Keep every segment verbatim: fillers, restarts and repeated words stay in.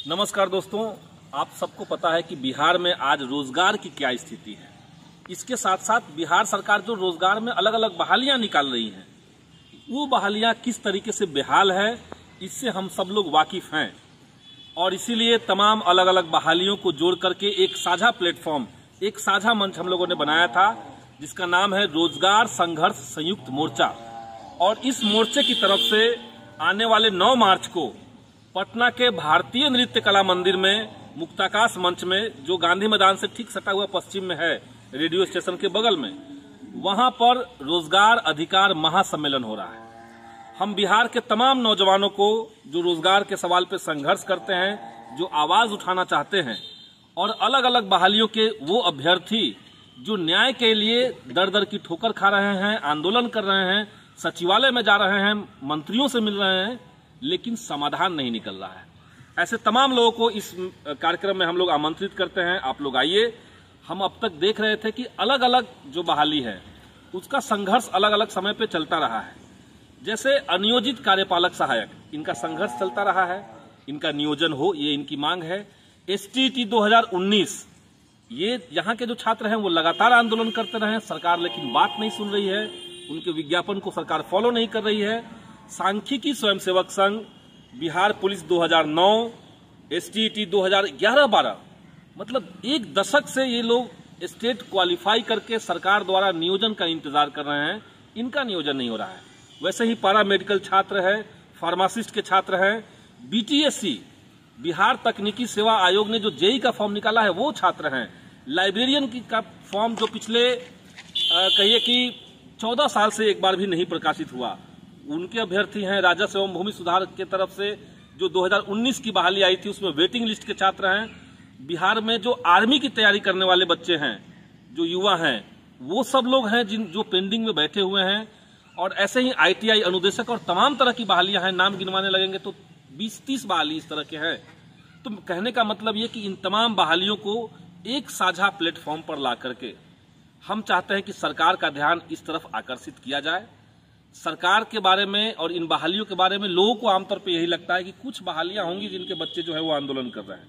नमस्कार दोस्तों, आप सबको पता है कि बिहार में आज रोजगार की क्या स्थिति है। इसके साथ साथ बिहार सरकार जो रोजगार में अलग अलग बहालियां निकाल रही है, वो बहालियां किस तरीके से बेहाल है, इससे हम सब लोग वाकिफ हैं। और इसीलिए तमाम अलग अलग बहालियों को जोड़ करके एक साझा प्लेटफॉर्म, एक साझा मंच हम लोगों ने बनाया था, जिसका नाम है रोजगार संघर्ष संयुक्त मोर्चा। और इस मोर्चे की तरफ से आने वाले नौ मार्च को पटना के भारतीय नृत्य कला मंदिर में मुक्ताकाश मंच में, जो गांधी मैदान से ठीक सटा हुआ पश्चिम में है, रेडियो स्टेशन के बगल में, वहां पर रोजगार अधिकार महासम्मेलन हो रहा है। हम बिहार के तमाम नौजवानों को जो रोजगार के सवाल पे संघर्ष करते हैं, जो आवाज उठाना चाहते हैं, और अलग अलग बहालियों के वो अभ्यर्थी जो न्याय के लिए दर दर की ठोकर खा रहे हैं, आंदोलन कर रहे हैं, सचिवालय में जा रहे हैं, मंत्रियों से मिल रहे हैं, लेकिन समाधान नहीं निकल रहा है, ऐसे तमाम लोगों को इस कार्यक्रम में हम लोग आमंत्रित करते हैं। आप लोग आइए। हम अब तक देख रहे थे कि अलग अलग जो बहाली है उसका संघर्ष अलग अलग समय पे चलता रहा है। जैसे अनियोजित कार्यपालक सहायक, इनका संघर्ष चलता रहा है, इनका नियोजन हो, ये इनकी मांग है। एसटीईटी दो हज़ार उन्नीस, ये यहाँ के जो छात्र हैं वो लगातार आंदोलन करते रहे, सरकार लेकिन बात नहीं सुन रही है, उनके विज्ञापन को सरकार फॉलो नहीं कर रही है। सांख्यिकी स्वयंसेवक संघ, बिहार पुलिस दो हज़ार नौ, एसटीईटी दो हज़ार ग्यारह बारह, मतलब एक दशक से ये लोग स्टेट क्वालिफाई करके सरकार द्वारा नियोजन का इंतजार कर रहे हैं, इनका नियोजन नहीं हो रहा है। वैसे ही पारा मेडिकल छात्र है, फार्मासिस्ट के छात्र हैं, बीटीएससी बिहार तकनीकी सेवा आयोग ने जो जेई का फॉर्म निकाला है वो छात्र हैं, लाइब्रेरियन की का फॉर्म जो पिछले कहिए कि चौदह साल से एक बार भी नहीं प्रकाशित हुआ, उनके अभ्यर्थी हैं। राजस्व एवं भूमि सुधार के तरफ से जो दो हज़ार उन्नीस की बहाली आई थी उसमें वेटिंग लिस्ट के छात्र हैं। बिहार में जो आर्मी की तैयारी करने वाले बच्चे हैं, जो युवा हैं, वो सब लोग हैं जिन जो पेंडिंग में बैठे हुए हैं। और ऐसे ही आईटीआई अनुदेशक और तमाम तरह की बहालियां हैं, नाम गिनवाने लगेंगे तो बीस तीस बहाली इस तरह के हैं। तो कहने का मतलब ये कि इन तमाम बहालियों को एक साझा प्लेटफॉर्म पर ला करके हम चाहते हैं कि सरकार का ध्यान इस तरफ आकर्षित किया जाए। सरकार के बारे में और इन बहालियों के बारे में लोगों को आमतौर पे यही लगता है कि कुछ बहालियां होंगी जिनके बच्चे जो है वो आंदोलन कर रहे हैं,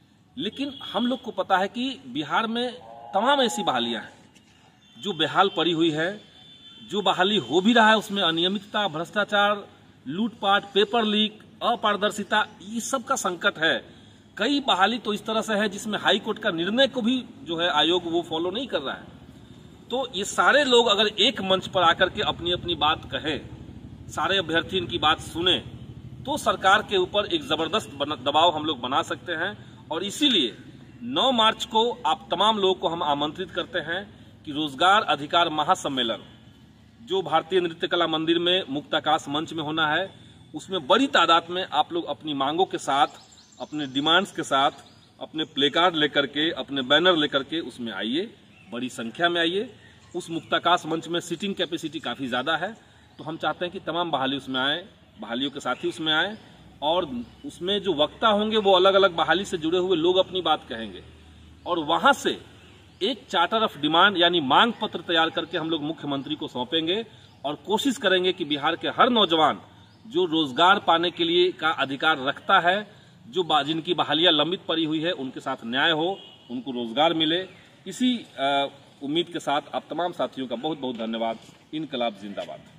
लेकिन हम लोग को पता है कि बिहार में तमाम ऐसी बहालियां हैं जो बेहाल पड़ी हुई है। जो बहाली हो भी रहा है उसमें अनियमितता, भ्रष्टाचार, लूटपाट, पेपर लीक, अपारदर्शिता, ये सब का संकट है। कई बहाली तो इस तरह से है जिसमें हाई कोर्ट का निर्णय को भी जो है आयोग वो फॉलो नहीं कर रहा है। तो ये सारे लोग अगर एक मंच पर आकर के अपनी अपनी बात कहें, सारे अभ्यर्थी इनकी बात सुने, तो सरकार के ऊपर एक जबरदस्त दबाव हम लोग बना सकते हैं। और इसीलिए नौ मार्च को आप तमाम लोगों को हम आमंत्रित करते हैं कि रोजगार अधिकार महासम्मेलन जो भारतीय नृत्य कला मंदिर में मुक्ताकाश मंच में होना है, उसमें बड़ी तादाद में आप लोग अपनी मांगों के साथ, अपने डिमांड्स के साथ, अपने प्ले कार्ड लेकर के, अपने बैनर लेकर के उसमें आइए, बड़ी संख्या में आइए। उस मुक्ताकाश मंच में सीटिंग कैपेसिटी काफ़ी ज़्यादा है, तो हम चाहते हैं कि तमाम बहाली उसमें आए, बहालियों के साथी उसमें आए, और उसमें जो वक्ता होंगे वो अलग अलग बहाली से जुड़े हुए लोग अपनी बात कहेंगे, और वहाँ से एक चार्टर ऑफ डिमांड यानी मांग पत्र तैयार करके हम लोग मुख्यमंत्री को सौंपेंगे और कोशिश करेंगे कि बिहार के हर नौजवान जो रोजगार पाने के लिए का अधिकार रखता है, जो जिनकी बहालियाँ लंबित पड़ी हुई है, उनके साथ न्याय हो, उनको रोजगार मिले। इसी उम्मीद के साथ आप तमाम साथियों का बहुत बहुत धन्यवाद। इनकलाब जिंदाबाद।